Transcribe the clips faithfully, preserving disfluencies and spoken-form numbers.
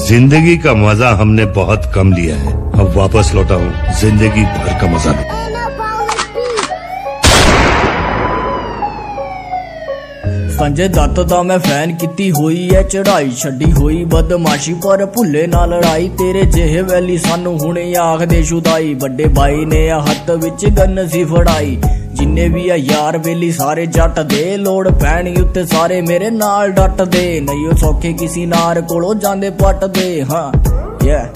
जिंदगी का मजा हमने बहुत कम लिया है, अब वापस लौटा हूँ जिंदगी भर का मजा लूं। संजय दत्त दा मैं फैन किती हुई है चढ़ाई, छड्डी हुई बदमाशी पर भुल्ले ना लड़ाई। तेरे जेहे वैली सानू हुणे आखदे शुदाई, बड़े भाई ने हत्थ विच गन सी फड़ाई। जिन्ने भी है यार बेली सारे जट दे, लोड़ पैणी उत्ते सारे मेरे नाल डट दे। नहीं सौखे किसी नार कोलों जांदे पट दे। हाँ yeah।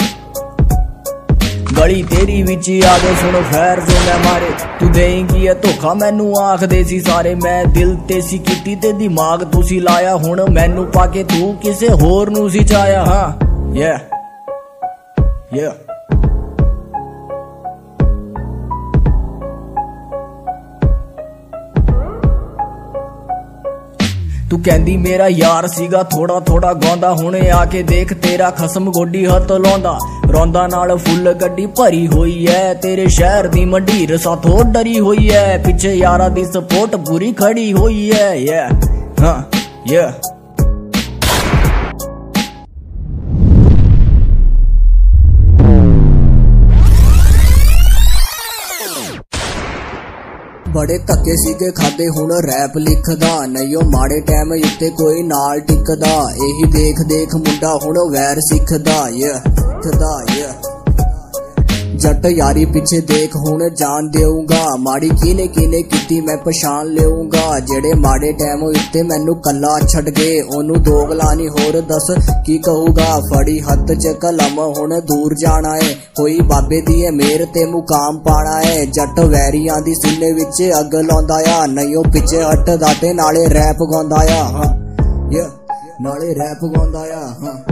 गली तेरी विच आगे सुन खैर जो मैं मारे, तू देंगी है धोखा मैनू आखदे सी सारे। मैं दिल ते सी कीती ते दिमाग तू सी लाया, हुण मैनू पाके तू किसे होर नू सी चाया। हाँ yeah yeah। तू कहंदी मेरा यार सीगा थोड़ा थोड़ा गांदा, हुणे आके देख तेरा खसम गोडी हथ लाउंदा। रौंदा नाल फुल गड्डी भरी हुई है, तेरे शहर दी मंडीर साथों डरी हुई है। पिछे यारा दी सपोर्ट पूरी खड़ी हुई है। yeah हाँ yeah। बड़े धक्के सीगे खादे हुण रैप लिखदा, नहीं माड़े टैम उत्ते कोई नाल टिकदा। यही देख देख मुंडा हुण वैर सिखदा। ये सिखदा ये जट यारी पिछे देख हुण जान देऊंगा, माड़ी किने किने कीती मैं पछाण लेऊंगा। जेड़े माड़े टैम उत्ते मैनू कल्ला छड़ गए, ओनू दोगलानी होर दस की कहूगा। फड़ी हत्थ च कलम हुण दूर जाना है, कोई बाबे दी है मेर ते मुकाम पाना है। जट वैरियां दी सीने विच अग लाउंदा आ, नहीं पिछे हटदा ते नाले रैप गाउंदा आ। हाँ नाले रैप गाउंदा आ। हाँ